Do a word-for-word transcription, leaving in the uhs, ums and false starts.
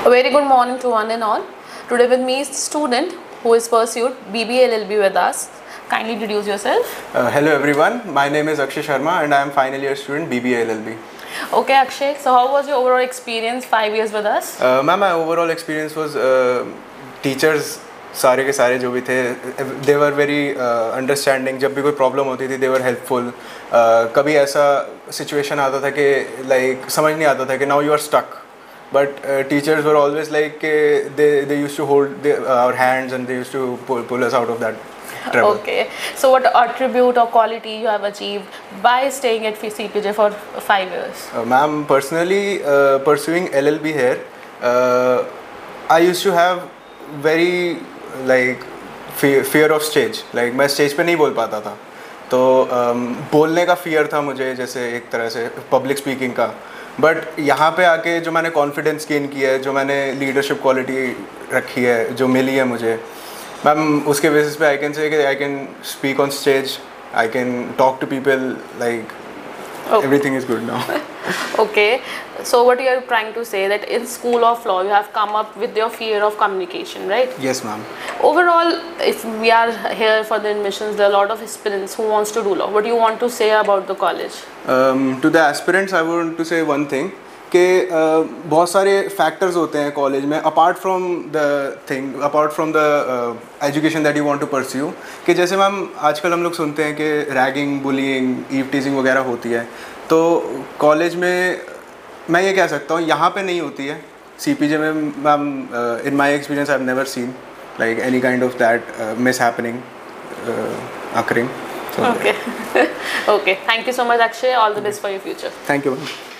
A very good morning to one and all. Today with me is the student who is pursued B B A L L B with us. Kindly introduce yourself. Uh, hello everyone, my name is Akshay Sharma and I am final year student B B A L L B. Okay Akshay, so how was your overall experience five years with us? Uh, Ma'am, my overall experience was uh, teachers सारे के सारे जो भी थे they were very uh, understanding. जब भी कोई problem होती थी they were helpful. uh, कभी ऐसा situation आता था कि like समझ नहीं आता था कि now you are stuck. But uh, teachers were always like uh, they they used to hold the, uh, our hands and they used to pull, pull us out of that trouble. Okay, so what attribute or quality you have achieved by staying at C P J for five years? Uh, Ma'am, personally uh, pursuing L L B here, uh, I used to have very like fear, fear of stage. Like मैं stage पे नहीं बोल पाता था, तो um, बोलने का fear था मुझे, जैसे एक तरह से public speaking का. बट यहाँ पे आके जो मैंने कॉन्फिडेंस गेन किया है, जो मैंने लीडरशिप क्वालिटी रखी है, जो मिली है मुझे, मैम उसके बेसिस पे I can say I can speak on stage, I can talk to people, like everything is good now. Okay, so what you are trying to say that in School of Law you have come up with your fear of communication, right? Yes, ma'am. Overall, if we are here for the admissions, there are a lot of aspirants who wants to do law. What do you want to say about the college? Um, to the aspirants, I want to say one thing कि uh, बहुत सारे factors होते हैं college में apart from the thing apart from the education that you want to pursue, कि जैसे ma'am आजकल हम लोग सुनते हैं कि रैगिंग, बुलिंग, ईव टीजिंग वगैरह होती है, तो कॉलेज में मैं ये कह सकता हूँ यहाँ पे नहीं होती है. सीपीजे में ma'am in my experience I have never seen like any kind of that mishappening occurring. Okay. Okay, thank you so much Akshay, all the best for your future. Thank you.